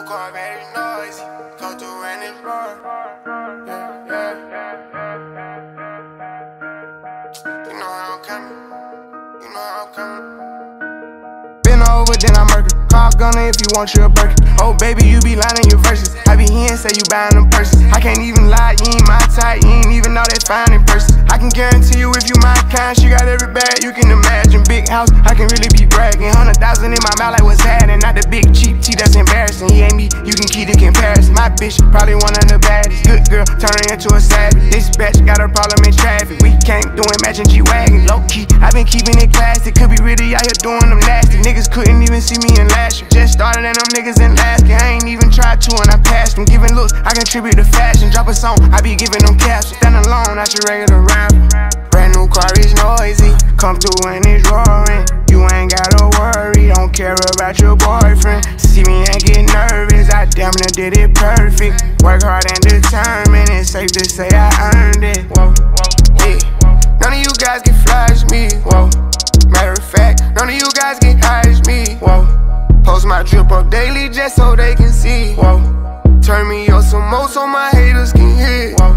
car very noisy. Come through and it's roar. Yeah, yeah. You know how I'm coming. You know how I'm coming. Been over, then I murder. Call gunner if you want you a Birkin. Oh baby, you be lying in your verses. I be here and say you buying them purses. I can't even lie, you ain't my type. You ain't even know that fine in person. I can guarantee you if you my kind, she got every bag you can imagine. Big house, I can really be bragging. 100,000 in my mouth like what's happening. Not the big cheap tea that's embarrassing. He ain't me, you can keep the comparison. My bitch probably one of the baddest. Good girl, turning into a savage. This bitch got a problem in traffic. We can't do it matching G-Wagon. Low key, I been keeping it classy. Could be really out here doing them nasty. Niggas couldn't even see me in last year. Just started and them niggas in last year. I ain't even tried to and I passed them. Giving looks, I contribute to fashion. Drop a song, I be giving them captions. Stand alone, not your regular rapper. Brand new car is noisy. Come through and it's roaring. You ain't gotta worry, don't care about your boyfriend. See me and get nervous, I damn near did it perfect. Work hard and determined, it's safe to say I earned it. Whoa, yeah. None of you guys can flash me. Whoa. Matter of fact, none of you guys can hide me. Whoa. Post my drip up daily just so they can see. Whoa. Turn me up some more so my haters can hear. Whoa.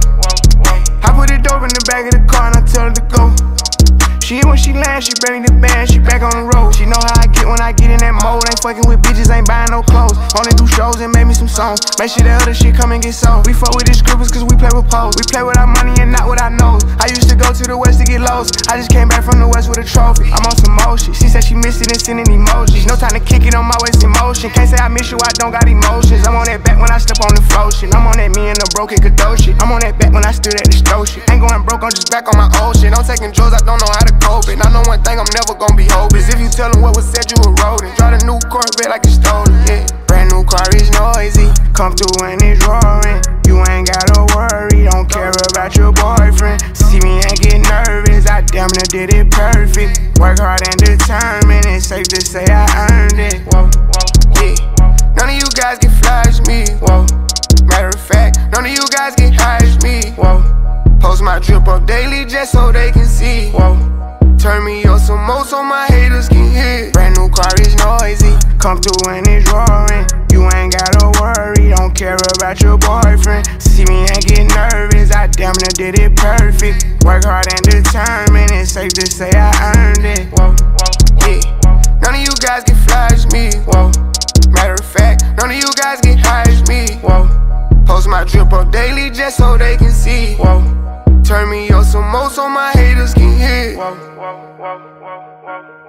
I put it dope in the back of the car and I tell her to go. She hit when she lands, she bring the band, she back on the road. She know how I get when I get in that mode. Ain't fucking with bitches, ain't buying no clothes. Only do shows and make me some songs. Make sure the other shit come and get sold. We fuck with these scribbles cause we play with poles. We play with our money and not with our nose. I used to go to the west to get lost. I just came back from the west with a trophy. I'm on some more shit. She said she missed it and sending emojis. No time to kick it, I'm always in motion. Can't say I miss you, I don't got emotions. I'm on that back when I step on the flow shit. I'm on that me and the broken Godot shit. I'm on that back when I stood at the stove shit. Ain't going broke, I'm just back on my old shit. I'm taking drugs, I don't know how to cope it. I know one thing, I'm never gonna be hopeless. If you tell them what was said, you were rodent. Drive a new Corvette like it's stolen, yeah. Brand new car is noisy. Come through and it's roaring. You ain't gotta worry, don't care about your boyfriend. See me and get nervous, I damn near did it perfect. Work hard and determined, it's safe to say I earned it. Whoa, yeah. None of you guys can flash me. Whoa. Matter of fact, none of you guys can hide me. Whoa. Post my drip up daily just so they can see. Whoa. Turn me up some more so my haters can hear. Brand new car is noisy. Come through and it's roaring. You ain't gotta worry, don't care about your boyfriend. See me and get nervous, I damn near did it perfect. Work hard and determined, it's safe to say I earned it. Whoa, yeah. None of you guys can flash me. Whoa. Matter of fact, none of you guys can hide me. Whoa. Post my drip up daily just so they can see. Whoa. Turn me up some more so my haters can hear. Whoa.